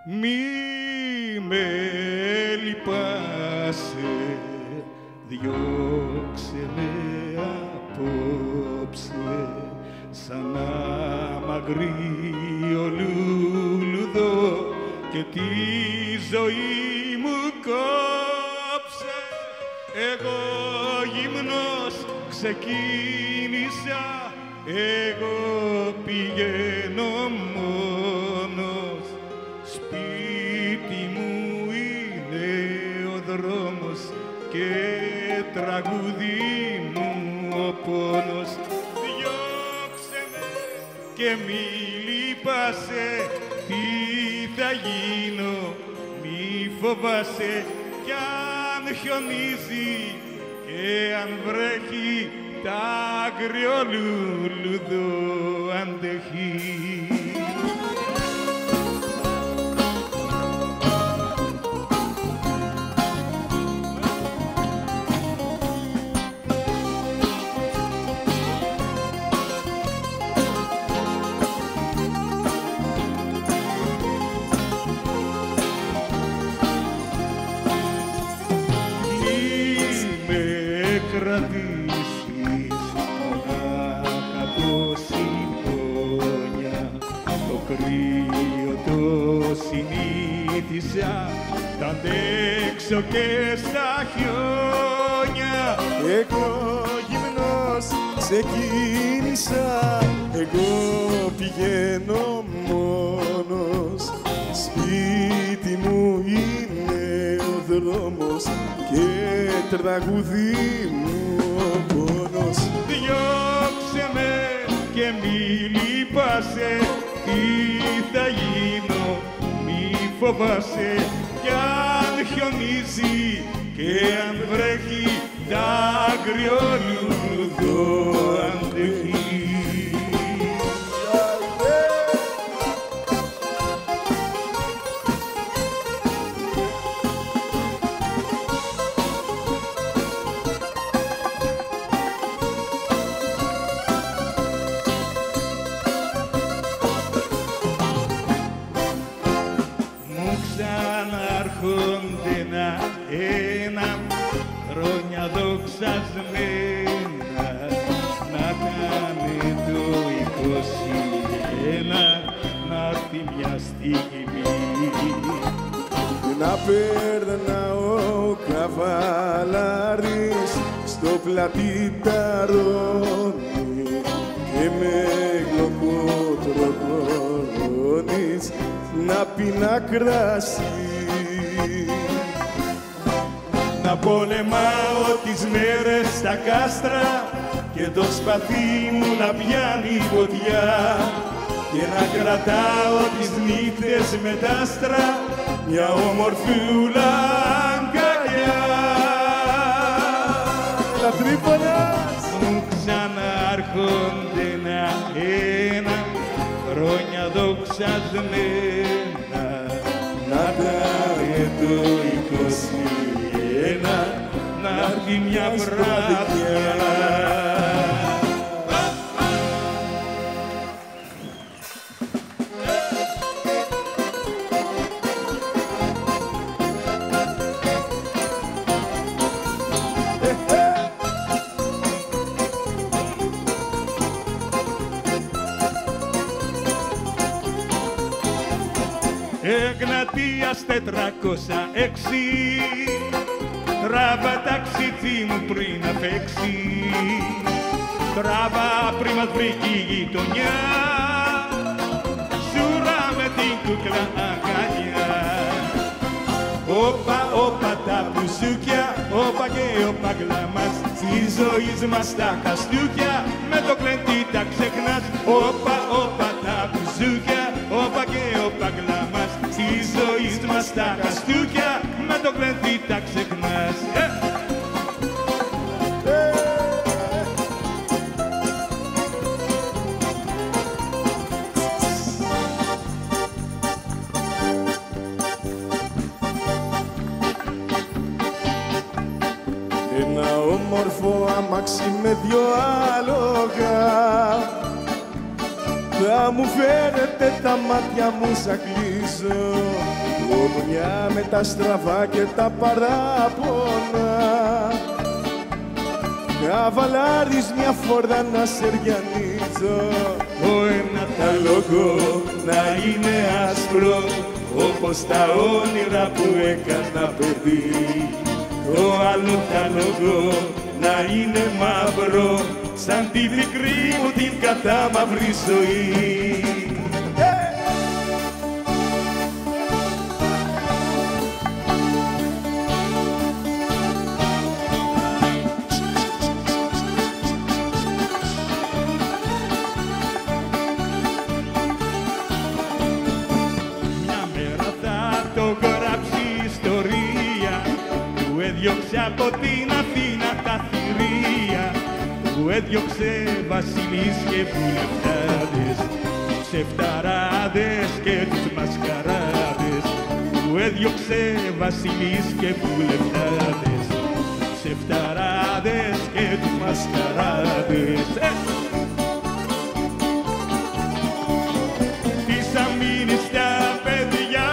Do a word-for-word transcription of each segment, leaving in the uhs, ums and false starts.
Μη με λυπάσαι, διώξε με απόψε, σαν αμαγρίο λουλουδό και τη ζωή μου κόψε. Εγώ γυμνός ξεκίνησα, εγώ πηγαίνω μόνος, σπίτι μου είναι ο δρόμος και τραγούδι μου ο πόνος. Διώξε με και μη λυπάσαι, τι θα γίνω, μη φοβάσαι, κι αν χιονίζει και αν βρέχει, τ' άγριο λουλουδό αντέχει. Κρατήσεις μονάχα το συμπόνια, το κρύο το συνήθισα, τ' αντέξω και στα χιόνια. Εγώ γυμνός ξεκίνησα, εγώ πηγαίνω μόνος, σπίτι μου είναι ο δρόμος και τραγούδι μου ο πόνος. Διώξε με και μη λυπάσαι, τι θα γίνω, μη φοβάσαι, κι αν χιονίζει και αν βρέχει, τ' άγριο λουλουδό αντέχει. Ξανάρχονται ένα-ένα χρόνια δοξασμένα, να κάνε το είκοσι ένα, να'ρθει μια στιγμή. Να περνά ο καβαλάρης στο πλατή ταρώνει και με γλωκοτροκονείς να πίνει κρασί. Να πολεμάω τις μέρες στα κάστρα και το σπαθί μου να πιάνει φωτιά και να κρατάω τις νύχτες με τ' άστρα μια ομορφούλα αγκαλιά. Τα Τρίπονας μου ξανάρχονται ένα-ένα χρόνια δοξασμένα, να κάνε το είκοσι ένα, να'ρθει μια βράδια. Εγνατίας τετρακόσια έξι, τράβα ταξίτσι μου πριν να παίξει, τράβα πριν μας βρήκε η γειτονιά, σούρα με την κούκλα αγκαλιά. Όπα, όπα τα μπουζούκια, όπα και όπα γλαμάς, στη ζωή μας τα χαστούκια, με το κλεντί τα ξεχνάς. Όπα, όπα τα μπουζούκια, όπα και όπα γλαμάς, στη ζωή μας τα χαστούκια, με το κλεντί τα ξεχνάς. Ένα όμορφο αμάξι με δυο άλογα θα μου φέρετε τα μάτια μου σαν κλείσω, γωνιά με τα στραβά και τα παράπονα. Καβαλάρεις μια φόρδα να σεριανίζω, ο ένα τα λόγο να είναι άσπρο, όπως τα όνειρα που έκανα παιδί. Το άλλο τα λόγο να είναι μαύρο, σαν τη μικρή μου την κατάμαυρη ζωή. Έδιωξε από την Αθήνα τα θηρία, που έδιωξε βασιλείς και βουλευτάδες, τους εφταράδες και τους μασκαράδες, που έδιωξε βασιλείς και βουλευτάδες, τους εφταράδες και τους μασκαράδες. Ε! Τις αμήνεις τα παιδιά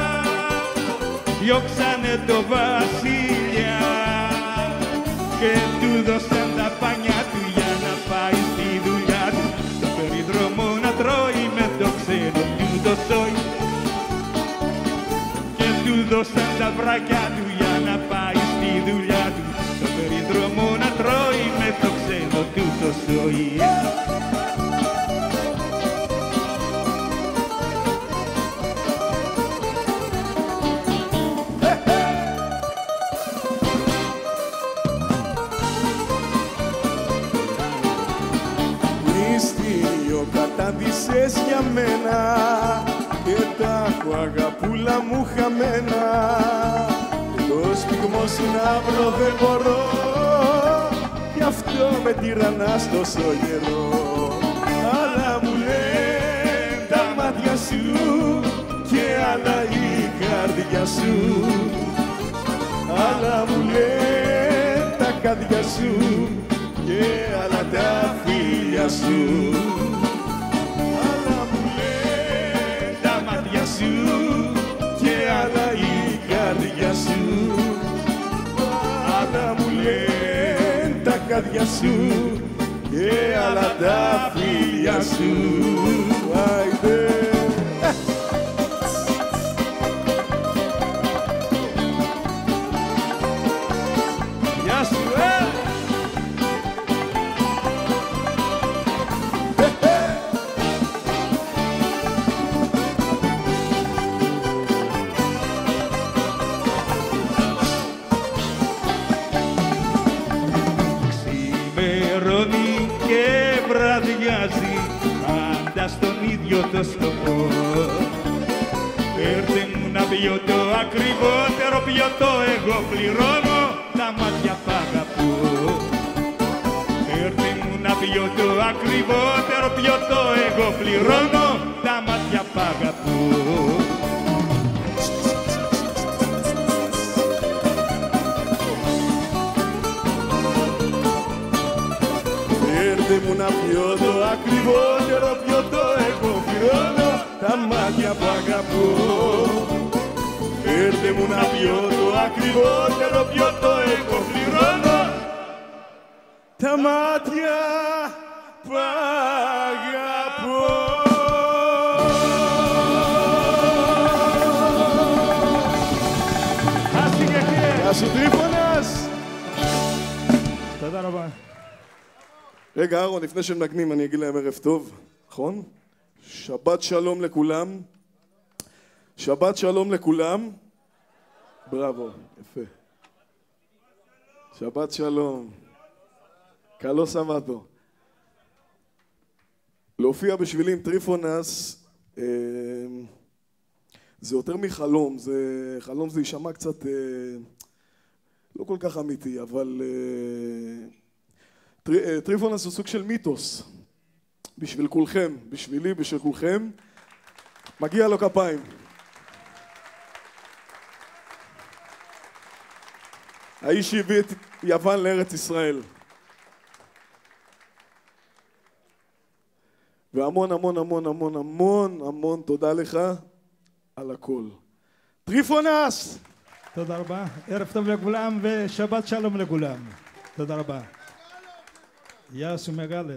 διώξανε το βασιλιά και του δώσαν τα πάνια του για να πάει στη δουλειά του, στο περίδρομο να τρώει με το ξένο του το σόι, και του δώσαν τα βράκια του για να πάει στη δουλειά του, στο περίδρομο να τρώει με το ξένο του το σόι. Κατάδυσες για μένα και τα έχω αγαπούλα μου χαμένα, το σπιγμό σου να βρω δεν μπορώ, γι' αυτό με τυραννάς τόσο καιρό. Άλλα μου λένε τα μάτια σου και άλλα η καρδιά σου, άλλα μου λένε τα καρδιά σου και άλλα τα φίλια σου. Και άλλα η καρδιά σου, άλλα μου λένε τα καρδιά σου και άλλα τα φίλια σου. Άιντε. Γεια σου, ε! Πάντα στον ίδιο το σκοπό, φέρτε μου να πιω το ακριβότερο πιωτό, εγώ πληρώνω, τα μάτια π' αγαπώ. Φέρτε μου να πιω το ακριβότερο πιωτό, εγώ πληρώνω, τα μάτια π' αγαπώ. Φέρτε μου να πιω το ακριβότερο πιωτό, εγώ πληρώνω, τα μάτια που αγαπώ. Φέρτε μου να πιω το ακριβότερο πιωτό, εγώ πληρώνω, τα μάτια που αγαπώ. Γεια σου Τρίφωνας! תודה רבה. רגע, אהרון, לפני שמנגנים אני אגיד להם ערב טוב, נכון? שבת שלום לכולם. שבת שלום לכולם. בראבו, יפה. שבת שלום. קלו סבתו. להופיע בשבילי עם טריפונס, אה, זה יותר מחלום, זה, חלום זה יישמע קצת אה, לא כל כך אמיתי, אבל אה, טרי, טריפונס הוא סוג של מיתוס, בשביל כולכם, בשבילי, בשביל כולכם, מגיע לו כפיים. האיש שהביא את יוון לארץ ישראל. והמון המון המון המון המון המון תודה לך על הכל. טריפונס! תודה רבה, ערב טוב לכולם ושבת שלום לכולם. תודה רבה. יאסו מגלה.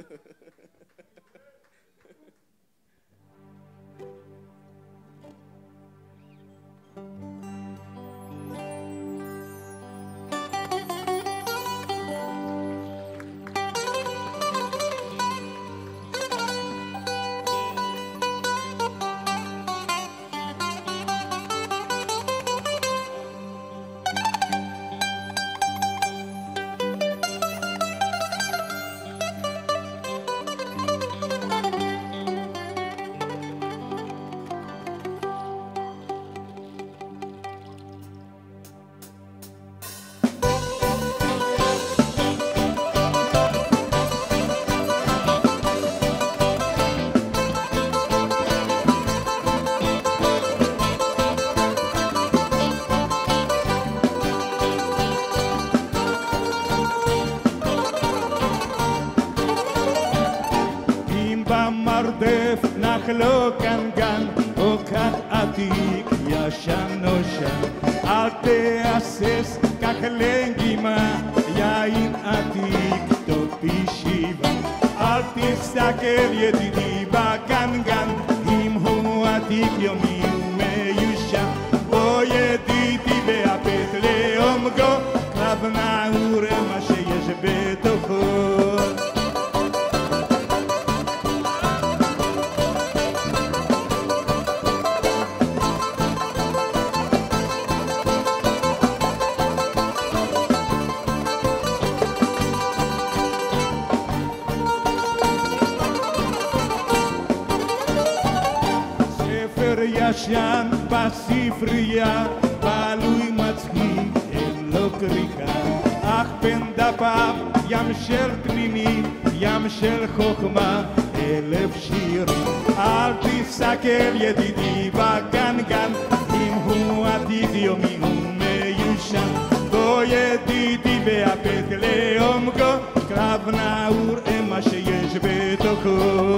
נחלו כאן גן או כאן עתיק ישן נושן אל תהסס קח לנגימה יין עתיק טוב בישיבה אל תסתכל ידידי בגנגן אם הוא עתיק יומי ומיושן או ידידי והבית לעומקו כלב נעור מה שיש בתוכו ישן בספרייה, בעלוי מצחיק, אין לו קריקה אך בין דפיו ים של פנינים, ים של חוכמה, אלף שירים אל תסתכל ידידי בגנגן אם הוא עתיד יומי ומיושן בוא ידידי והבט לעומקו קרב נעור מה שיש בתוכו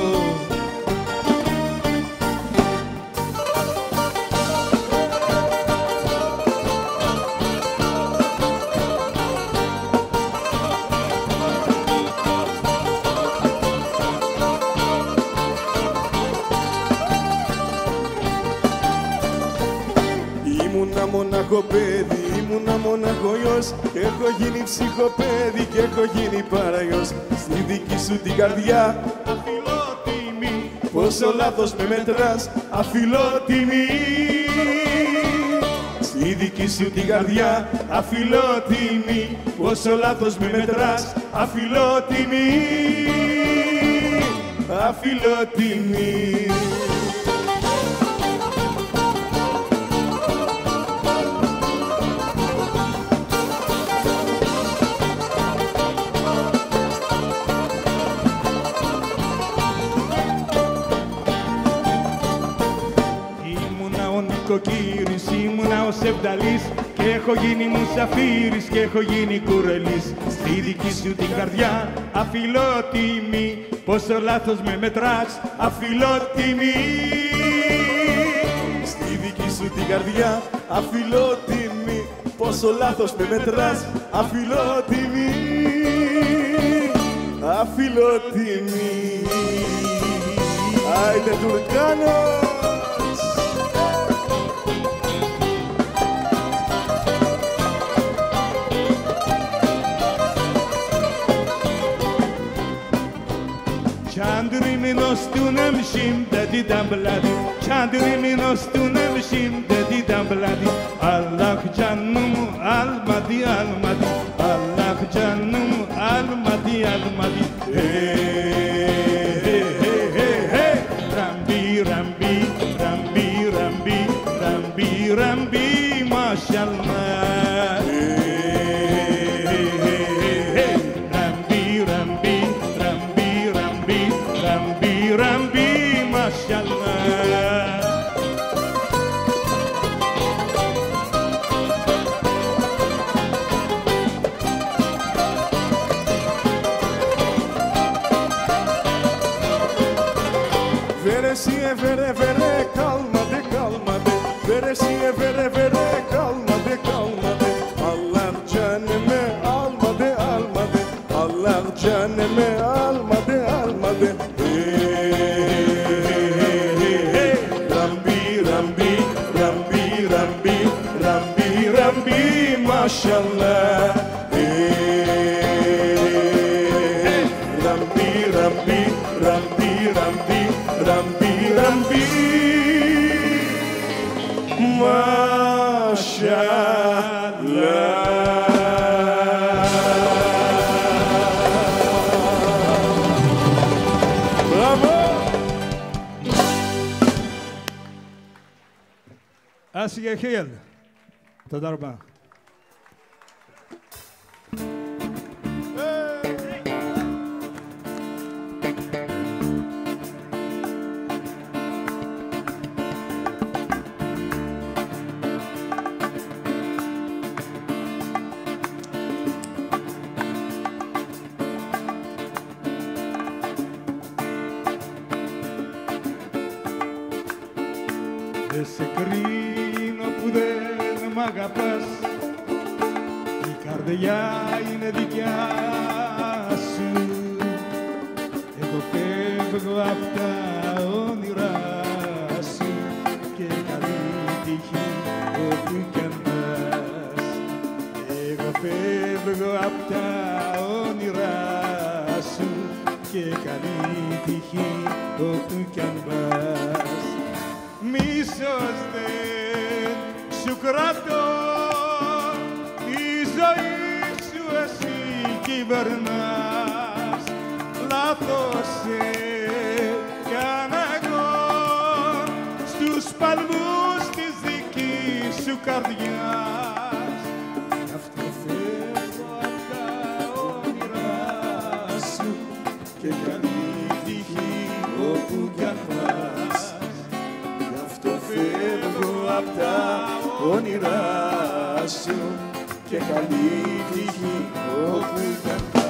Παιδί, ήμουνα μοναχογιός και έχω γίνει ψυχοπαίδι και έχω γίνει παραγιός στη δική σου την καρδιά αφιλότιμη πόσο λάθος με μετράς αφιλότιμη στη δική σου την καρδιά αφιλότιμη πόσο λάθος με μετράς αφιλότιμη αφιλότιμη Κύρις, ήμουνα ο Σεβδαλής και έχω γίνει μουσαφίρης και έχω γίνει κουρελής στη δική σου την καρδιά αφιλότιμη πόσο λάθος με μετράς αφιλότιμη στη δική σου την καρδιά αφιλότιμη πόσο λάθος με μετράς αφιλότιμη αφιλότιμη Άιντε Τουρκάνο چندری منستونم شیم دادیدم بلادی چندری منستونم شیم دادیدم بلادی الله جانم المدی المدی الله جانم المدی المدی رمبی رمبی رمبی رمبی رمبی رمبی ماشاءالله رمبی ماشاءالله vere vere kalmadı kalmadı. Veresiye vere vere kalmadı kalmadı. Allah canımı almadı almadı. Allah canımı almadı almadı. Hey, hey, hey. Rambi Rambi Rambi Rambi Rambi Rambi maşallah. Hey, Rambi Rambi Rambi Rambi Rambi Rambi maşallah. אסי יחיאל, תודה רבה. Δεν σε κρίνω που δεν μ' αγαπάς, η καρδιά είναι δικιά σου. Εγώ φεύγω απ' τα όνειρά σου και καλή τύχη όπου κι αν πας. Εγώ φεύγω απ' τα όνειρά σου και καλή τύχη όπου κι αν πας. Μίσος δεν σου κρατώ, τη ζωή σου εσύ κυβερνάς. Λάθος σε κάνα εγώ στους παλμούς της δικής σου καρδιάς. Γι' αυτό φεύγω απ' τα όνειρά σου και καλή τύχη όπου κι αν πας. Φεύγω απ' τα όνειρά σου και καλή τύχη όπου κι αν πας.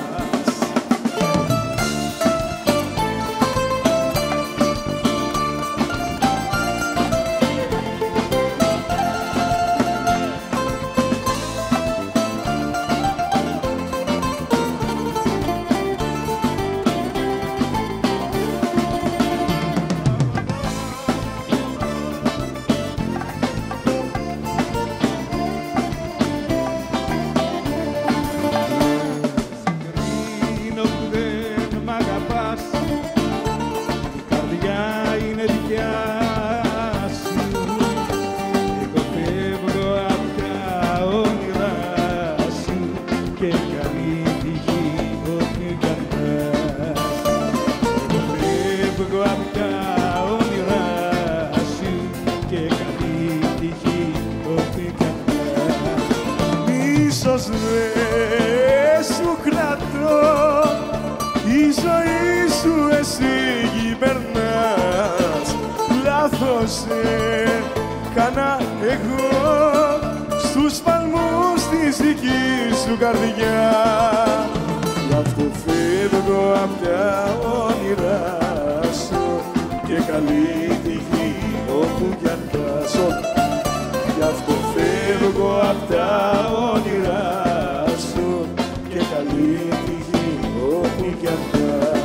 Μίσος δεν σου κρατώ, η ζωή σου εσύ κυβερνάς. Λάθος σε κάνα εγώ στους παλμούς της δικής σου καρδιά. Γι' αυτό φεύγω απ' τα όνειρά σου και καλή τύχη όπου κι αν πας. Γι' αυτό φεύγω απ' τα όνειρά σου και καλή τύχη όπου κι αν πας.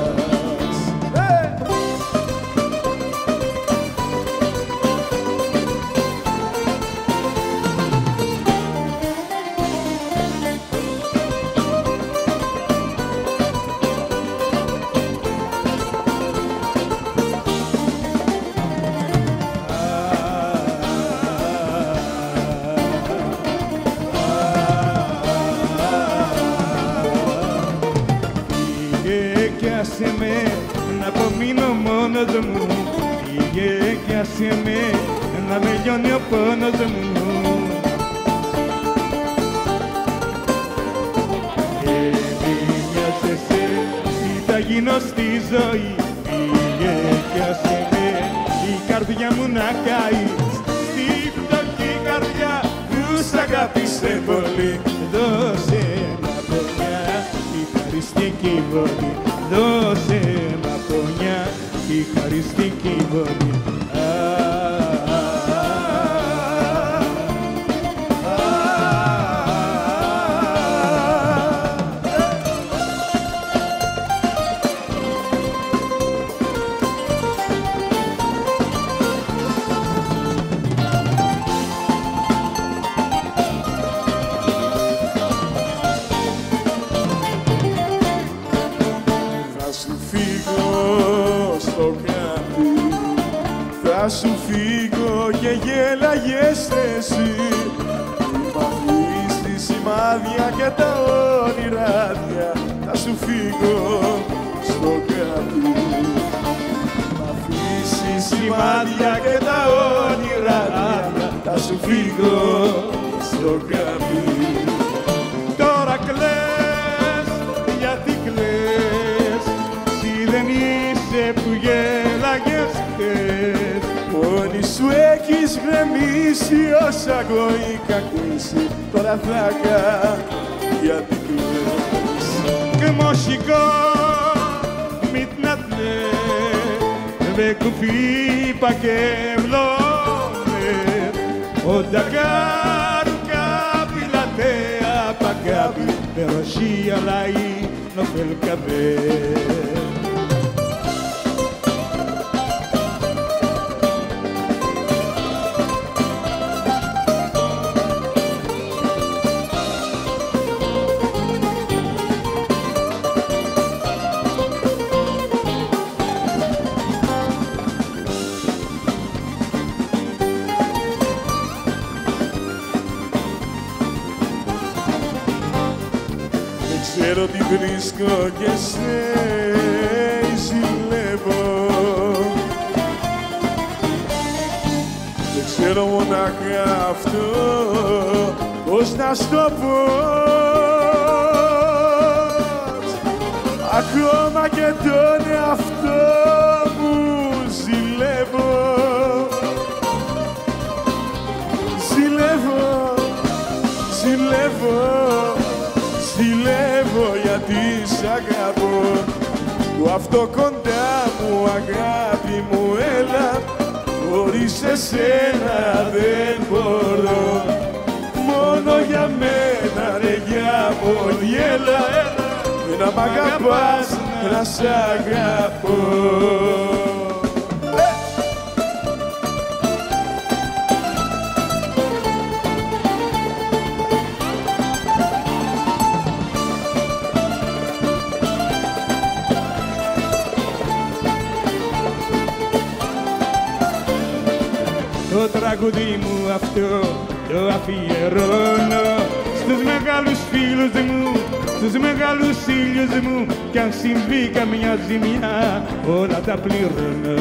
Άσε με να απομείνω μόνος μου, πήγε κι άσε με να με λιώνει ο πόνος μου. Και μη νοιάζεσαι τι θα γίνω στη ζωή, πήγε κι άσε με η καρδιά μου να καεί. Στη φτωχή καρδιά που σ' αγάπησε πολύ, δώσε μια πονιά, η χαριστική βολή. Δώσε μ' απονιά η χαριστική φωνή. Θα σου φύγω και γέλαγες εσύ. Μ' αφήσεις τη σημάδια και τα όνειράδια. Θα σου φύγω στο κράτο. Μ' αφήσεις σημάδια και τα όνειράδια. Θα σου φύγω στο κράτο. Τώρα κλαις, γιατί κλαις, εσύ δεν είσαι που γέλαγες χθες. Μόνη σου έχεις γκρεμίσει όσα εγώ είχα κλείσει. Τώρα θα κα, γιατί κλαις. כמו שיכור מתנדנד וגופי בכאב לא עומד. עוד דקה ארוכה בלעדיה פגע בי בראשי עליי נופל כבד. Ξέρω τι βρίσκω και σε ζηλεύω. Δεν ξέρω μονάχα αυτό πώς να στο πω. Ακόμα και τον εαυτό μου ζηλεύω. Ζηλεύω, ζηλεύω. Ζηλεύω γιατί σ' αγαπώ. Που αυτό κοντά μου αγάπη μου έλα. Χωρίς εσένα δεν μπορώ. Μόνο για μένα ρε για μόνη έλα. Να μ' αγαπάς, να σ' αγαπώ. Το τραγούδι μου αυτό το αφιερώνω στους μεγάλους φίλους μου, στους μεγάλους ήλιους μου. Κι αν συμβεί καμιά ζημιά όλα τα πληρώνω.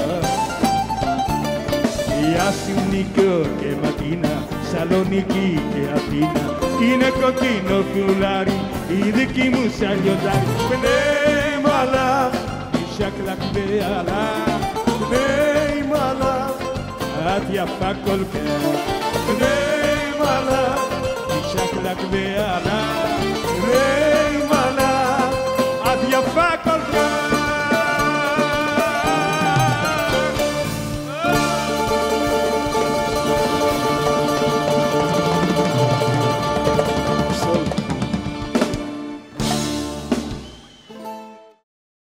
Γεια σου Νίκο και Ματίνα, Σαλονίκη και Αθήνα. Είναι κοκκίνο φουλάρι η δική μου σαν λιοντάρι. Πνέιμαλα, Ισάκλακ δε αλά, πνέιμαλα. Άτια φακολκέ, πνέιμαλα. Ισάκλακ δε αλά.